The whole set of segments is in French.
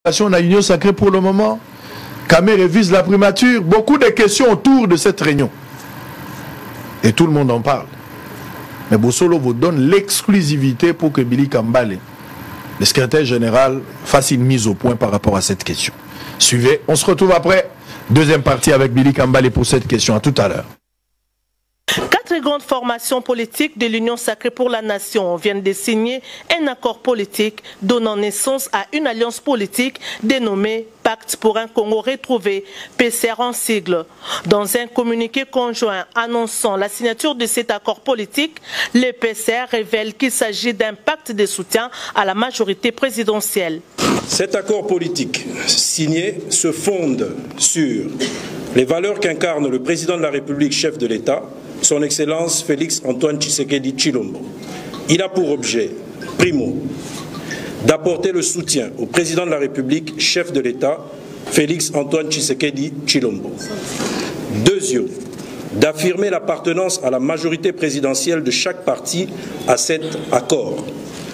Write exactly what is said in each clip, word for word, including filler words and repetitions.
On a Union Sacrée pour le moment. Kamé révise la primature. Beaucoup de questions autour de cette réunion. Et tout le monde en parle. Mais Bossolo vous donne l'exclusivité pour que Billy Kambale, le secrétaire général, fasse une mise au point par rapport à cette question. Suivez, on se retrouve après. Deuxième partie avec Billy Kambale pour cette question. À tout à l'heure. Quatre grandes formations politiques de l'Union Sacrée pour la Nation viennent de signer un accord politique donnant naissance à une alliance politique dénommée Pacte pour un Congo retrouvé, P C R en sigle. Dans un communiqué conjoint annonçant la signature de cet accord politique, le P C R révèle qu'il s'agit d'un pacte de soutien à la majorité présidentielle. Cet accord politique signé se fonde sur les valeurs qu'incarne le président de la République, chef de l'État, son Excellence Félix Antoine Tshisekedi Tshilombo. Il a pour objet, primo, d'apporter le soutien au président de la République, chef de l'État, Félix Antoine Tshisekedi Tshilombo. Deuxièmement, d'affirmer l'appartenance à la majorité présidentielle de chaque parti à cet accord.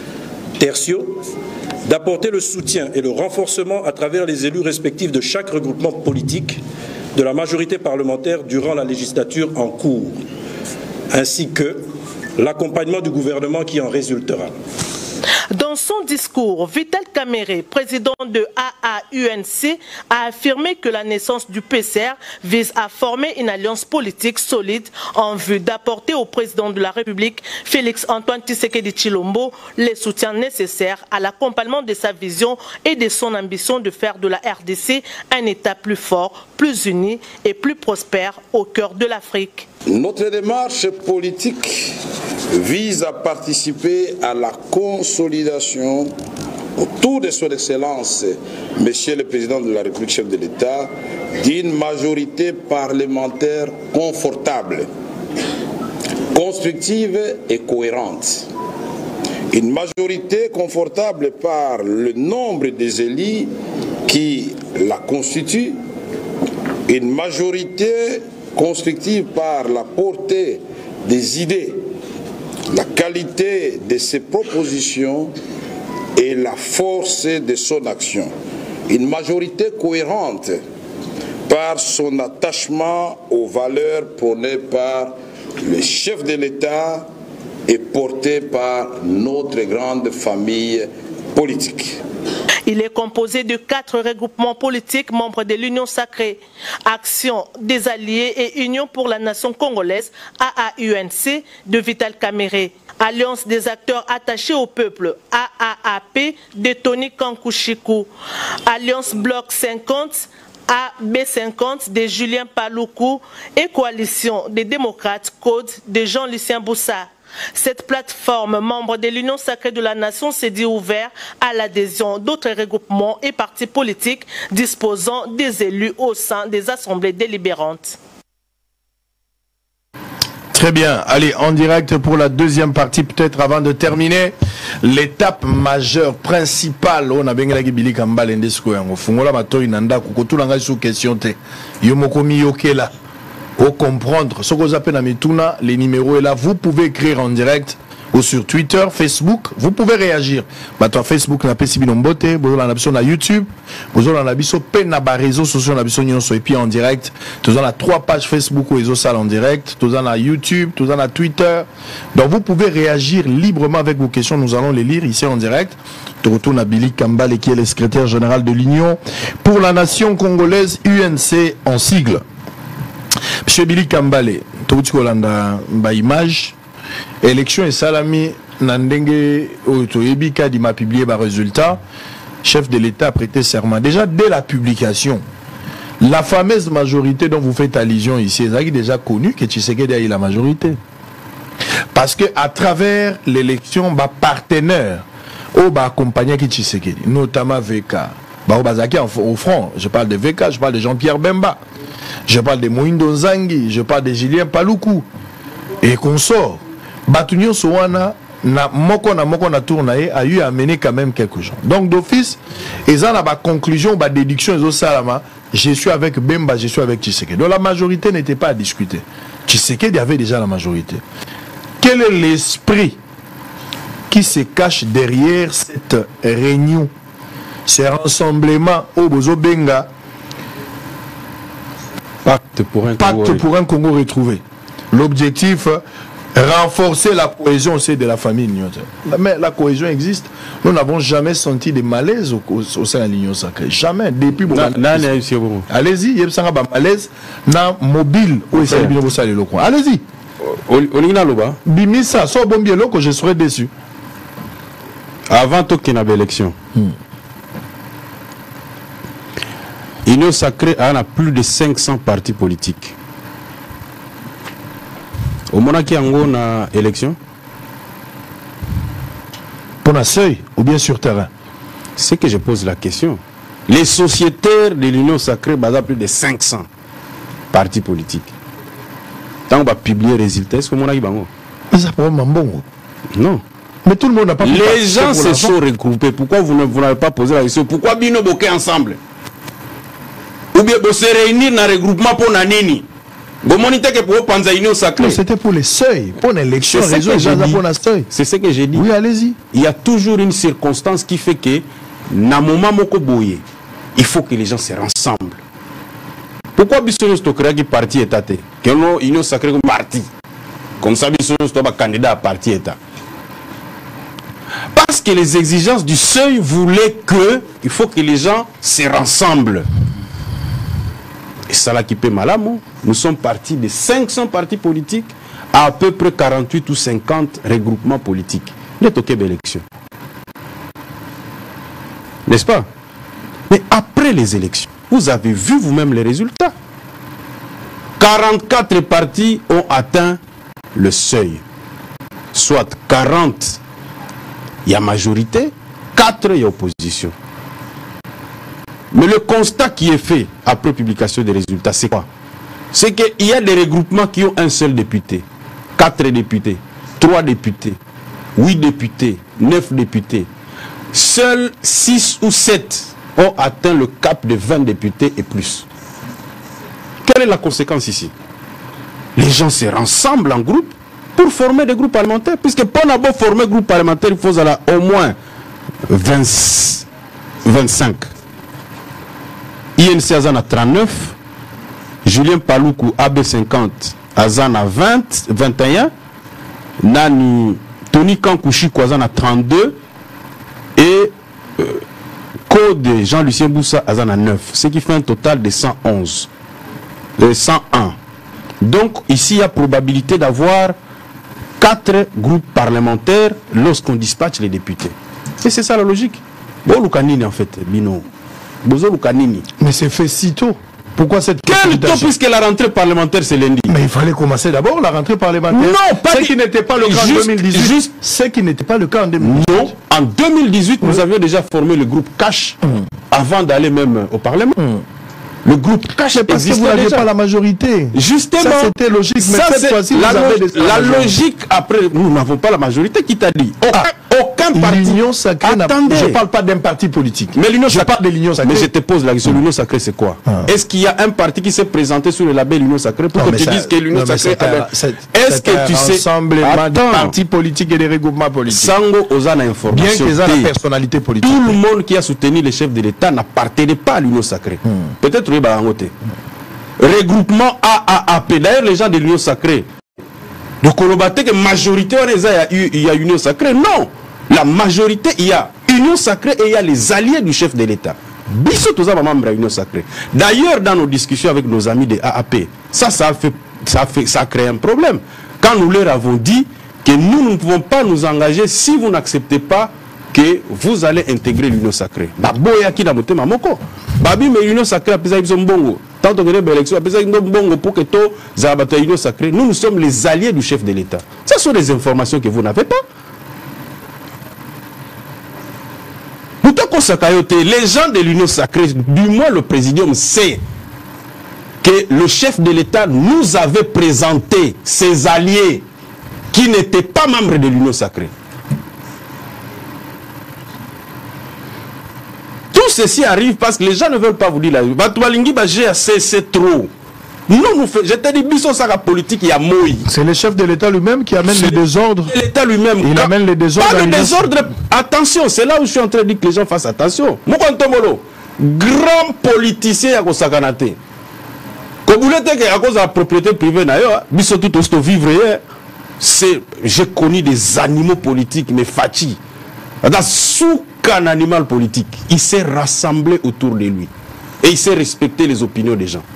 Tertio, d'apporter le soutien et le renforcement à travers les élus respectifs de chaque regroupement politique de la majorité parlementaire durant la législature en cours, ainsi que l'accompagnement du gouvernement qui en résultera. Dans son discours, Vital Kamerhe, président de A A U N C, a affirmé que la naissance du P C R vise à former une alliance politique solide en vue d'apporter au président de la République, Félix Antoine Tshisekedi Tshilombo, les soutiens nécessaires à l'accompagnement de sa vision et de son ambition de faire de la R D C un État plus fort, plus uni et plus prospère au cœur de l'Afrique. Notre démarche politique vise à participer à la consolidation autour de son Excellence, Monsieur le Président de la République, chef de l'État, d'une majorité parlementaire confortable, constructive et cohérente. Une majorité confortable par le nombre des élus qui la constituent, une majorité constructive par la portée des idées, la qualité de ses propositions et la force de son action. Une majorité cohérente par son attachement aux valeurs prônées par le chef de l'État et portées par notre grande famille politique. Il est composé de quatre regroupements politiques membres de l'Union Sacrée, Action des Alliés et Union pour la Nation Congolaise, A A U N C, de Vital Kamerhe. Alliance des acteurs attachés au peuple, A A A P, de Tony Kankushiku. Alliance Bloc cinquante, A B cinquante, de Julien Paluku. Et Coalition des démocrates, Code, de Jean-Lucien Boussa. Cette plateforme, membre de l'Union Sacrée de la Nation, s'est dit ouverte à l'adhésion d'autres regroupements et partis politiques disposant des élus au sein des assemblées délibérantes. Très bien. Allez, en direct pour la deuxième partie, peut-être avant de terminer. L'étape majeure, principale, on a bien la Billy Kambale Ndesko yango. Fungola matoi nanda kukotulanga sous question te. Yomokomi yokela. Pour comprendre ce que vous appelez Namituna, les numéros est là. Vous pouvez écrire en direct ou sur Twitter, Facebook. Vous pouvez réagir. Maintenant, Facebook n'a pas si bien beauté. Vous avez l'ambition à YouTube. Vous avez l'ambition à la réseaux sociaux, l'ambition et puis en direct. Vous avez trois pages Facebook ou les autres salles en direct. Vous avez YouTube, vous avez Twitter. Donc vous pouvez réagir librement avec vos questions. Nous allons les lire ici en direct. Je retourne à Billy Kambale qui est le secrétaire général de l'Union pour la Nation Congolaise, U N C en sigle. Monsieur Billy Kambale, tout Kolanda ba image, élection et salami nandenge otoyebika di m'a publié ba résultat, chef de l'État a prêté serment. Déjà dès la publication, la fameuse majorité dont vous faites allusion ici, est déjà connu que Tshisekedi a eu la majorité. Parce que à travers l'élection, ba partenaire au ba accompagné qui Tshisekedi, notamment V K. Bah, au front, je parle de V K, je parle de Jean-Pierre Bemba, je parle de Moïndo Nzangi, je parle de Julien Paluku et consorts. Batunio Sowana, na moko na moko na tournaé a eu à mener quand même quelques gens. Donc d'office, ils ont la conclusion, la déduction, ils ont salama. Je suis avec Bemba, je suis avec Tshisekedi. Donc la majorité n'était pas à discuter. Tshisekedi avait déjà la majorité. Quel est l'esprit qui se cache derrière cette réunion? ces rassemblements au Bozo Benga. Pacte pour un Pacte Congo, pour un Congo retrouvé. L'objectif, renforcer la cohésion aussi de la famille. Mais la cohésion existe. Nous n'avons jamais senti de malaise au, au, au sein de l'Union sacrée. Jamais. Depuis bon, allez-y, il y a un malaise dans mobile. Allez-y. Bimisa, so bon bien que je serais déçu. Avant qu'il y ait une élection, hmm. L'Union sacrée a plus de cinq cents partis politiques. Au moment qu'il y a une élection, pour un seuil ou bien sur terrain? C'est que je pose la question. Les sociétaires de l'Union sacrée basent plus de cinq cents partis politiques. Tant qu'on va publier les résultats, est-ce que mon avis Mais ça pourrait bon. Non. Mais tout le monde n'a pas. Les gens se sont regroupés. Pourquoi vous n'avez pas posé la question? Pourquoi Bino Boké ensemble? Ou bien vous se réunir dans le regroupement pour Nanini? C'était pour les seuils, pour l'élection. C'est ce que j'ai dit. Oui, allez-y. Il y a toujours une circonstance qui fait que, dans le moment où il faut que les gens se rassemblent. Pourquoi Bissonio Stokra qui parti état? Que l'Union sacrée comme parti. Comme ça, Bissonio Stokra candidat à parti état. Parce que les exigences du seuil voulaient que il faut que les gens se rassemblent. Et ça là qui peut malamou. Nous sommes partis de cinq cents partis politiques à à peu près quarante-huit ou cinquante regroupements politiques. N'est au Québec élection. N'est-ce pas? Mais après les élections, vous avez vu vous-même les résultats. quarante-quatre partis ont atteint le seuil. Soit quarante, il y a majorité, quatre, il y a opposition. Mais le constat qui est fait après publication des résultats, c'est quoi? C'est qu'il y a des regroupements qui ont un seul député, quatre députés, trois députés, huit députés, neuf députés. Seuls six ou sept ont atteint le cap de vingt députés et plus. Quelle est la conséquence ici? Les gens se rassemblent en groupe pour former des groupes parlementaires, puisque pour n'avoir formé un groupe parlementaire, il faut au moins vingt, vingt-cinq. I N C Azan a trente-neuf, Julien Paloukou A B cinquante, Azan a vingt, vingt et un, Nani Tony Kankouchi Azan a trente-deux et euh, Code Jean-Lucien Boussa Azan a neuf, ce qui fait un total de cent onze, de cent un. Donc ici il y a probabilité d'avoir quatre groupes parlementaires lorsqu'on dispatche les députés. Et c'est ça la logique. Bon, Lukanini en fait, Bino. Mais c'est fait si tôt. Pourquoi cette Quel tôt, puisque la rentrée parlementaire c'est lundi? Mais il fallait commencer d'abord la rentrée parlementaire. Non, pas ce qui n'était pas le cas juste, en deux mille dix-huit. Juste... Ce qui n'était pas le cas en deux mille dix-huit. Non, en deux mille dix-huit, oui. Nous avions déjà formé le groupe Cash mmh. avant d'aller même au Parlement. Mmh. Le groupe Cash parce que vous n'aviez pas la majorité. Justement, ça c'était logique. Mais ça, cette fois-ci, la, vous avez des la logique après, nous n'avons pas la majorité. Qui t'a dit? Aucun, ah, aucun parti. L'Union sacrée. Je ne parle pas d'un parti politique. Mais l'Union je parle de l'Union sacrée. Mais je te pose la question. L'Union sacrée, c'est quoi? ah. Est-ce qu'il y a un parti qui s'est présenté sur le label L'Union sacrée pour non, que tu ça, dises que l'Union sacrée? Est-ce que tu sais? Rassemblement de partis politiques et des regroupements politiques. Sango Ozana information. Bien qu'ils aient la personnalité politique. Tout le monde qui a soutenu les chefs de l'État n'appartenait pas à l'Union sacrée. Hmm. Peut-être oui, bah, regroupement A A A P. D'ailleurs, les gens de l'Union sacrée, de Kolobate, que majorité, il y a Union sacrée. Non, la majorité, il y a Union sacrée et il y a les alliés du chef de l'État. Bissot, tous les membres de l'Union sacrée. D'ailleurs, dans nos discussions avec nos amis de A A P, ça, ça a, fait, ça, a fait, ça a créé un problème. Quand nous leur avons dit que nous ne pouvons pas nous engager si vous n'acceptez pas que vous allez intégrer l'Union sacrée. Baboya qui n'a pas mamoko. Babi mais l'Union sacrée a pesé bongo. Tant qu'on a une élection, a pesé bongo pour que tout zabata l'Union sacrée. Nous nous sommes les alliés du chef de l'État. Ce sont des informations que vous n'avez pas. Les gens de l'Union sacrée, du moins le présidium sait que le chef de l'État nous avait présenté ses alliés qui n'étaient pas membres de l'Union sacrée. Tout ceci arrive parce que les gens ne veulent pas vous dire la vérité. C'est trop. Non, nous fait, je te dis, biso ça la politique, il y a Moïse. C'est le chef de l'État lui-même qui amène les désordres. L'État lui-même. Il amène les désordres. Pas de désordre. Attention, c'est là où je suis en train de dire que les gens fassent attention. Moukantomolo, grand politicien à Kosakanate. Comme vous l'êtes à cause de la propriété privée, biso tout au vivre, c'est, j'ai connu des animaux politiques, mais fati. Dans sous qu'un animal politique, il s'est rassemblé autour de lui. Et il sait respecter les opinions des gens.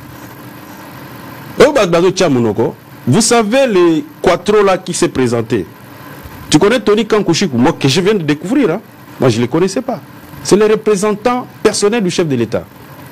Vous savez les quattro là qui s'est présenté. Tu connais Tony Kankuchikou, moi que je viens de découvrir. Hein? Moi je ne les connaissais pas. C'est le représentant personnel du chef de l'État.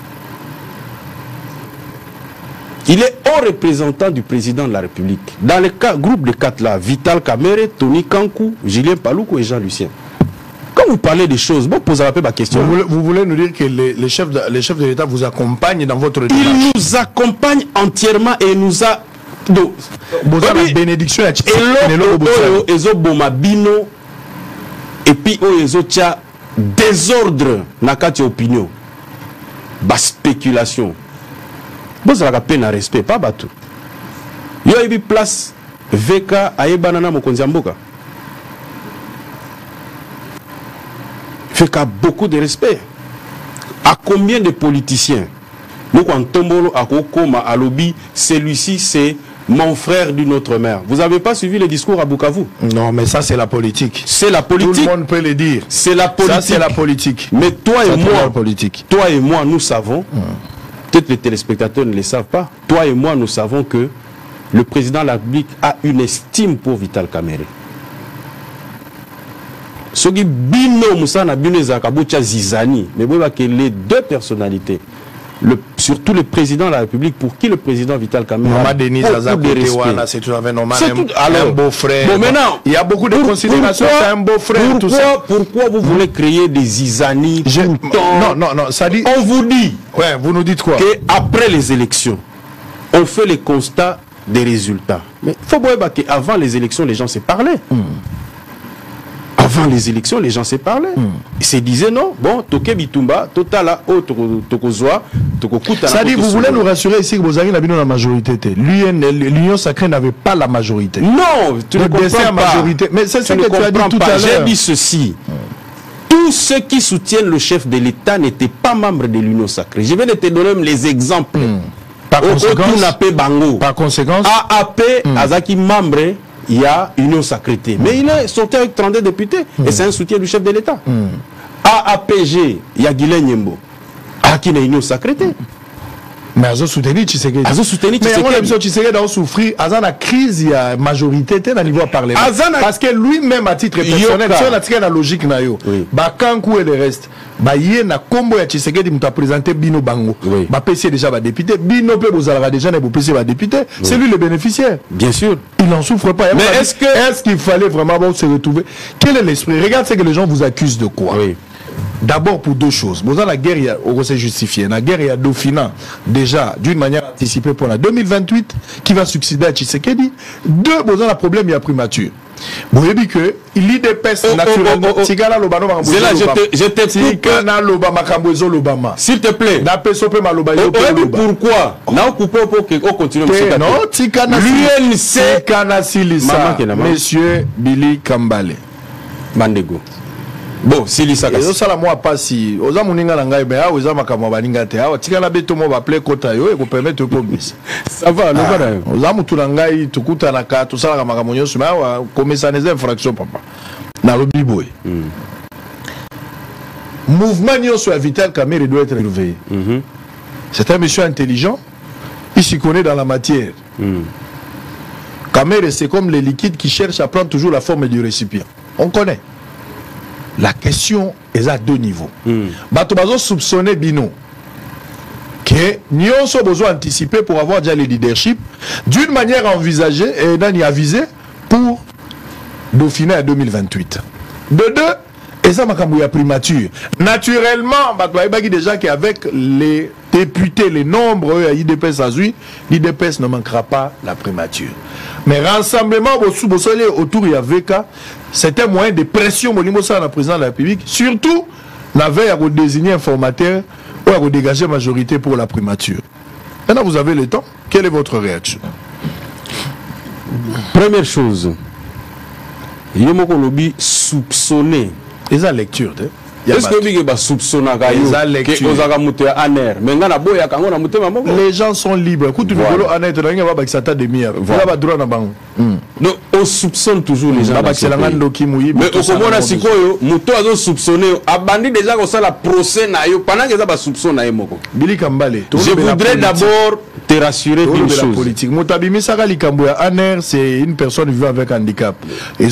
Il est haut représentant du président de la République. Dans le cas, groupe de quatre là, Vital Kamerhe, Tony Kankou, Julien Paloukou et Jean-Lucien. Quand vous parlez des choses, bon, posez un peu ma question. Vous voulez, vous voulez nous dire que les, les chefs de, les chefs de l'État vous accompagnent dans votre démarche? Il nous accompagne entièrement et nous a... Donc, vous avez la bénédiction à et puis il y a désordre dans la opinion. Bas spéculation. Vous avez peine à respect, pas bateau. Il y a une place V K à Ebanana Mokonziamboka. V K a beaucoup de respect. À combien de politiciens nous quand Tombolo à Kokoma à lobby, celui-ci c'est mon frère d'une autre mère. Vous n'avez pas suivi le discours à Bukavu? Non, mais ça c'est la politique. C'est la politique. Tout le monde peut le dire. C'est la politique. Ça c'est la politique. Mais toi ça, et moi, politique. toi et moi, nous savons. Hum. Peut-être les téléspectateurs ne le savent pas. Toi et moi, nous savons que le président de la République a une estime pour Vital Kamerhe. Ce qui bino Moussana bino Zakabucha Zizani, mais vous voyez que les deux personnalités, le, surtout le président de la République, pour qui le président Vital Kamerhe a beaucoup de respect. C'est tout à fait normal. Un beau frère. Bon, maintenant, il y a beaucoup de pour, considérations. C'est un beau frère. Pourquoi, tout ça. pourquoi vous voulez créer des Zizani tout le temps? Non, non, non. Ça dit. On vous dit. Ouais, vous nous dites quoi? Qu'après les élections, on fait les constats des résultats. Mais il faut voir qu'avant les élections, les gens se parlaient. Mm. Avant les élections, les gens se parlaient. Mm. Ils se disaient non, bon, Toke Bitumba, Totala, Tokozwa, Tokokuta. Ça dit, vous voulez nous rassurer ici que vous avez la majorité. L'Union sacrée n'avait pas la majorité. Non, tu ne comprends pas. Majorité. Mais c'est ce que tu as dit tout à l'heure. J'ai dit ceci. Mm. Tous ceux qui soutiennent le chef de l'État n'étaient pas membres de l'Union sacrée. Je vais te donner même les exemples. Mm. Par, conséquence, Bango. par conséquence, A A P, mm. Azaki membre, il y a Union sacrée. Mm. Mais il est sorti avec trente-deux députés. Mm. Et c'est un soutien du chef de l'État. Mm. A A P G, il y a Guilain Nyembo. A qui est Union sacrée. Mais Azo soutenu Tshisekedi. Azo soutenu Tshisekedi. Mais on a Tshisekedi a souffert. Azo la crise, il y a majorité dans le niveau parlement. Parce que lui-même à titre personnel, si on a tiré la logique na yo, ba Kankou et le reste, ba yé na combo ya Tshisekedi m'a présenté Bino Bango. Ba P C déjà ba député, Bino peut vous avoir déjà ne vous P C ba député. C'est lui le bénéficiaire. Bien sûr. Il n'en souffre pas. Mais est-ce que est-ce qu'il fallait vraiment se retrouver? Quel est l'esprit? Regarde ce que les gens vous accusent de quoi. Oui. D'abord pour deux choses. Dans la guerre, il y a, on s'est justifié. La guerre, il y a Dauphinat, déjà, d'une manière anticipée pour la deux mille vingt-huit, qui va succéder à Tshisekedi. Deux, dans le problème, il y a primature. Vous voyez que l'I D P S naturellement. C'est là, je t'explique. S'il te plaît. Pourquoi? Non, coupé pour qu'on continue. Non, l'U N C, Monsieur Billy Kambale. Mandego. Bon, si lisa kasi. Ezosala moi pasi. Oza muninga na ngai be a oza makamwa baninga te. Awa tikana beto mo ba play kota yo e ko permettre ko bis. Ça va, le voilà. Oza mutu na ngai tukuta na ka tosala ka makamwa nyoso ma awa komesa les infractions papa. Na lobi boy. Mouvement nyoso ya Vital Kamerhe doit être réveillé. Mm-hmm. C'est un monsieur intelligent. Il s'y connaît dans la matière. Mm. Kamerhe c'est comme les liquides qui cherchent à prendre toujours la forme du récipient. On connaît. La question est à deux niveaux. Bato bazo soupçonner Bino que nous avons besoin d'anticiper pour avoir déjà le leadership d'une manière envisagée et d'un y aviser pour Dauphiné en deux mille vingt-huit. De deux, et ça m'a camouillé primature. Naturellement, bato baibaki déjà qu'avec les députés, les nombres à I D P S Azui, l'I D P S ne manquera pas la primature. Mais rassemblement autour de V K, c'était un moyen de pression au niveau de la présidence de la République, surtout la veille à désigner un formateur ou à dégager majorité pour la primature. Maintenant, vous avez le temps. Quelle est votre réaction? Première chose, il y a un lobby soupçonné. Ils ont lecture. Est-ce que vous avez soupçonné les gens sont libres. Écoute, donc on soupçonne toujours les gens. Mais au moment où Mouto a soupçonné, abandonné déjà comme ça la procès pendant que ça soupçonne. Je voudrais d'abord te rassurer d'une chose. Politique. Moutabimi Sakali Kamboya Aner, c'est une personne vivant avec handicap. Il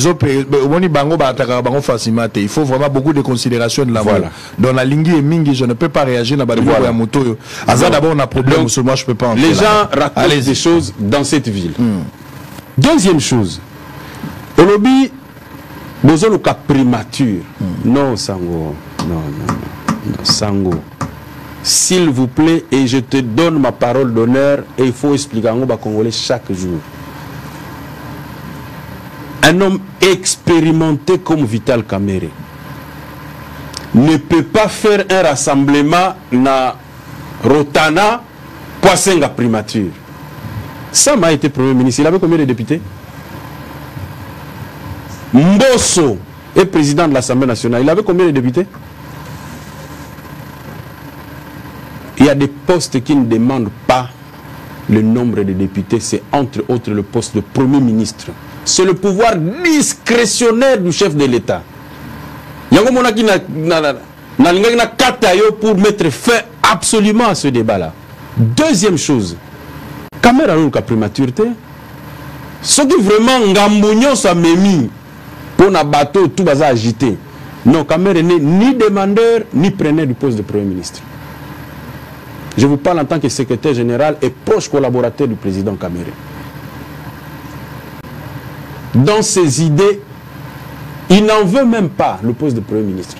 faut vraiment beaucoup de considération de la voix. Dans la ligne et mingi, je ne peux pas réagir dans la moto. D'abord, on a problème. Moi, je peux pas. Les gens racontent des choses dans cette ville. Hmm. Deuxième chose, au lobby, besoin de cas primature. Hmm. Non, Sango. Non, non, non. non Sango. S'il vous plaît, et je te donne ma parole d'honneur, et il faut expliquer aux Congolais chaque jour. Un homme expérimenté comme Vital Kamerhe ne peut pas faire un rassemblement na Rotana Poissenga primature. Ça m'a été Premier ministre. Il avait combien de députés? Mbosso est président de l'Assemblée nationale. Il avait combien de députés? Il y a des postes qui ne demandent pas le nombre de députés. C'est entre autres le poste de Premier ministre. C'est le pouvoir discrétionnaire du chef de l'État. Il y a un qui pour mettre fin absolument à ce débat-là. Deuxième chose, Kamerhe a une primaturité. Ce qui vraiment Ngambognon sa mémi pour un bateau tout bas agité. Non, Kamerhe n'est ni demandeur ni preneur du poste de Premier ministre. Je vous parle en tant que secrétaire général et proche collaborateur du président Kamerhe. Dans ses idées, il n'en veut même pas le poste de Premier ministre.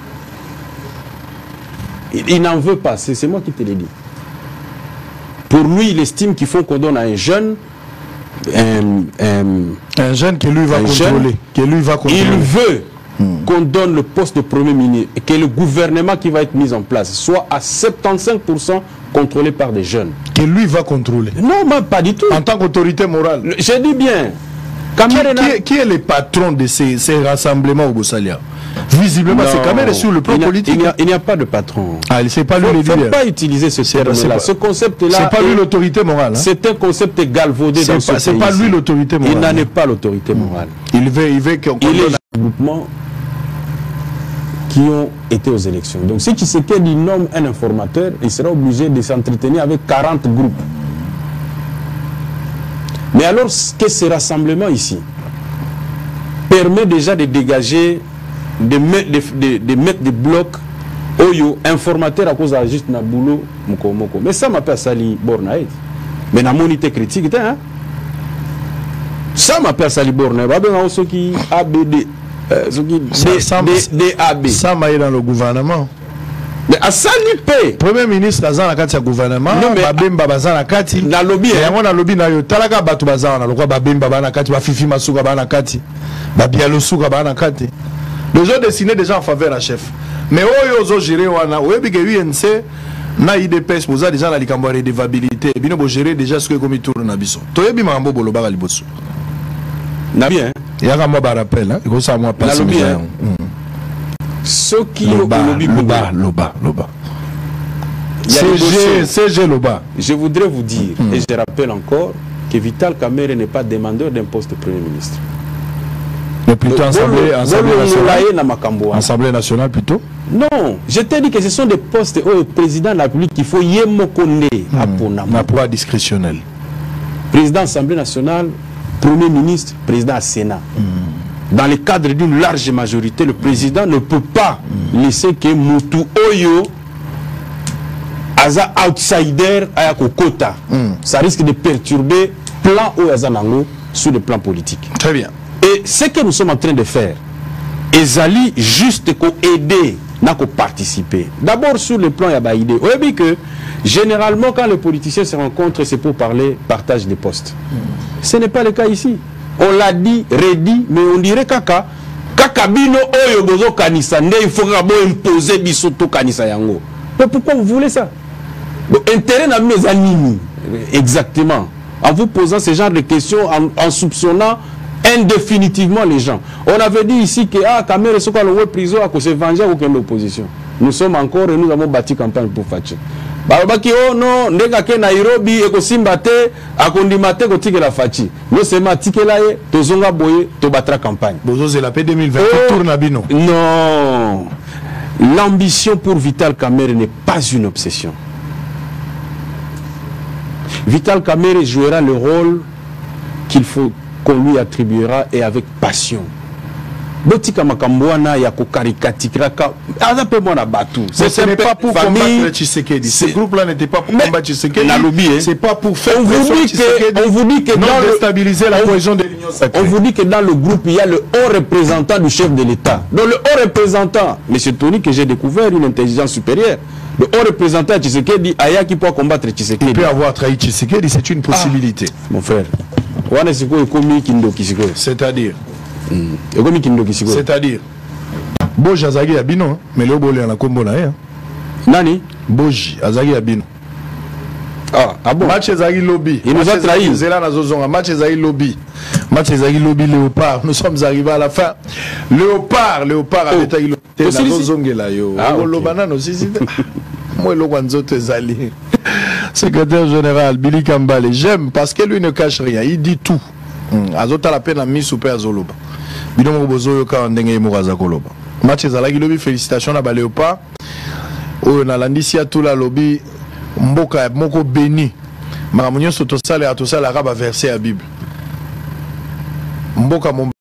Il, il n'en veut pas, c'est moi qui te l'ai dit. Pour lui, il estime qu'il faut qu'on donne à un jeune un, un, un jeune qui lui va contrôler. Jeune, qui lui va contrôler. Il veut hmm. qu'on donne le poste de Premier ministre et que le gouvernement qui va être mis en place soit à soixante-quinze pour cent contrôlé par des jeunes. Que lui va contrôler. Non, mais pas du tout. En tant qu'autorité morale. J'ai dit bien. Qui, qui, est, qui est le patron de ces, ces rassemblements au Bossalia? Visiblement, c'est Kamerhe sur le plan il politique. Il n'y a, a, a pas de patron. Ah, c'est pas lui le leader. Il ne faut pas utiliser ce terme-là. Ce concept-là. C'est pas lui l'autorité morale. Hein? C'est un concept galvaudé dans ce pays. C'est pas lui l'autorité morale. Il n'en est pas l'autorité morale. Il veut, il veut qu'on. Il est des groupements qui ont été aux élections. Donc, si Tshisekedi nomme un informateur, il sera obligé de s'entretenir avec quarante groupes. Mais alors que ce rassemblement ici permet déjà de dégager, de mettre, de, de, de mettre des blocs oyo informateur à cause de juste na boulot moko moko. Mais ça m'appelle Sali Bornaïd. Mais na monité critique hein. Ça m'appelle Sali Bornaïd. Ba ben ceux qui A B D ceux qui D A B. Ça m'a dans le gouvernement. Mais à Salipé, Premier ministre Azan la kati ya gouvernement, Babemba Bazan la kati. Na lobby, yango na lobby na yo talaka batu bazan na lokwa Babemba bana kati, ba Fifi Masuka bana kati, ba Bialo Suka bana kati. Les gens dessinés déjà en faveur à chef. Mais oyo zo gérer wana, oyebi ke U N C na I D P S poza déjà na likambo redevabilité, bino bo gérer déjà ce que comme tourne na biso. Toyebi mambo boloba ka liboso. Na bien. Yaka mo ba rappel hein, ko sa mo passer bien. Ceux qui Loba, Loba, Loba, Loba. C G Loba. Je voudrais vous dire, mm. et je rappelle encore, que Vital Kamerhe n'est pas demandeur d'un poste de Premier ministre. Mais plutôt Assemblée nationale. Assemblée nationale plutôt. Non, je t'ai dit que ce sont des postes au président de la République qu'il faut Yemokone à Ponama. Pouvoir discrétionnel. Président de l'Assemblée nationale, Premier ministre, président du Sénat. Mm. Dans le cadre d'une large majorité, le président ne peut pas mm. laisser que Moutou Oyo, Aza outsider, à Kokota. Mm. Ça risque de perturber le plan Oyazanango sur le plan politique. Très bien. Et ce que nous sommes en train de faire, Ezali juste pour aider, n'a qu'à participer. D'abord sur le plan Yabaïdé. On a vu que généralement quand les politiciens se rencontrent, c'est pour parler partage des postes. Mm. Ce n'est pas le cas ici. On l'a dit, redit, mais on dirait kaka, kaka bino oyo bozo kanisa, ne il faut imposer bisoto kanisa yango. Mais pourquoi vous voulez ça? Donc intérêt na mes animi. exactement. En vous posant ce genre de questions, en, en soupçonnant indéfinitivement les gens. On avait dit ici que ah, Kamere Soko a prison à cause de venger aucune opposition. Nous sommes encore et nous avons bâti campagne pour Fachi. Barabaki oh non, ndeka ke Nairobi eko simbate akondimate ko tikela Fachi. Nous seulement tikela ye tozonga boye to batra campagne. Bozo c'est la P deux mille vingt oh, tourne à Bino. Non. L'ambition pour Vital Kamerhe n'est pas une obsession. Vital Kamerhe jouera le rôle qu'il faut qu'on lui attribuera et avec passion. Botika Makambouana yako karikatikiraka azape mwana batu. Ce n'est pas pour combattre Tshisekedi. Ce groupe-là n'était pas pour combattre Tshisekedi. C'est pas pour faire pression Tshisekedi. On vous dit que non déstabiliser la cohésion de l'Union sacrée. On vous dit que dans le groupe il y a le haut représentant du chef de l'État. Donc le haut représentant, M. Tony, que j'ai découvert une intelligence supérieure. Le haut représentant Tshisekedi Aya qui peut combattre Tshisekedi. Il peut avoir trahi Tshisekedi, c'est une possibilité. Ah, mon frère. C'est-à-dire C'est-à-dire Boji Azagi Abino, mais le bolé en a combo na hein. Nani Boji Azagi Abino. Ah, ah bon. Match Azagi Lobby. Il nous a trahi. Zela na zozonga. Match Azagi Lobby. Match Azagi Lobby Léopard. Nous sommes arrivés à la fin. Léopard, Léopard a été la zozonga là yo. Ah, le banane aussi. Moi le Wanzoto Ezali. Secrétaire général Billy Kambale. J'aime parce que lui ne cache rien. Il dit tout. Azota la peine à mis super Zoloba. Binomo bozo yoka ndenge moraza koloba. Match Azagi Lobby, félicitations à Léopard. Oh na landisia tout la lobby. Mboka moko béni maramunyo soto sale atosala raba verset à Bible mboka